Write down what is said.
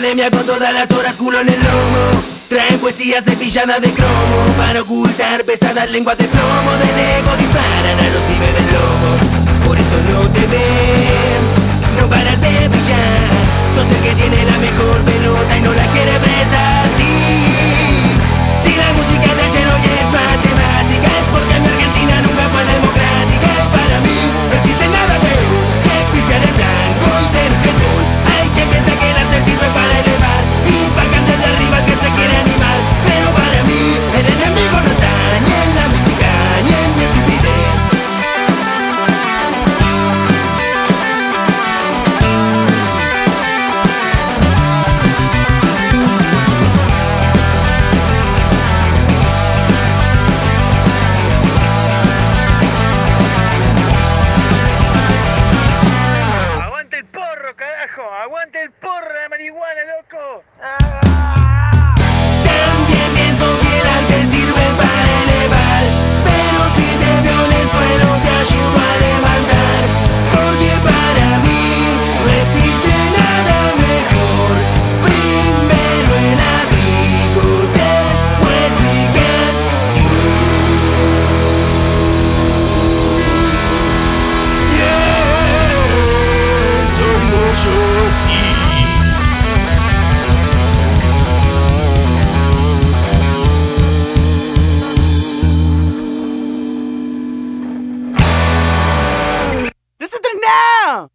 academia con todas las horas culo en el lomo. Traen poesías cepilladas de cromo para ocultar pesadas lenguas de plomo. Del ego disparan a los pibes del lobo. Por eso no te ven, no paras de brillar. Sos el que tiene la mejor pelota y no la quiere prestar. Sí, si la música de ayer hoy es matemática, es porque en Argentina nunca fue democrática. Y para mí no existe nada peor que pifiar en blanco y ser jetón. Hay quien piensa que el arte sirve para elevar y pagan desde arriba al que se quiere animar. Pero para mí el enemigo no está ni en la música ni en mi estupidez. ¡Aguante el porro, la marihuana, loco! También pienso que el arte sirve para elevar, pero si te veo en el suelo te ayudo a levantar. Porque para mí no existe nada mejor. Primero el abrigo, después mi canción. Soy yo, sí. Listen to it now!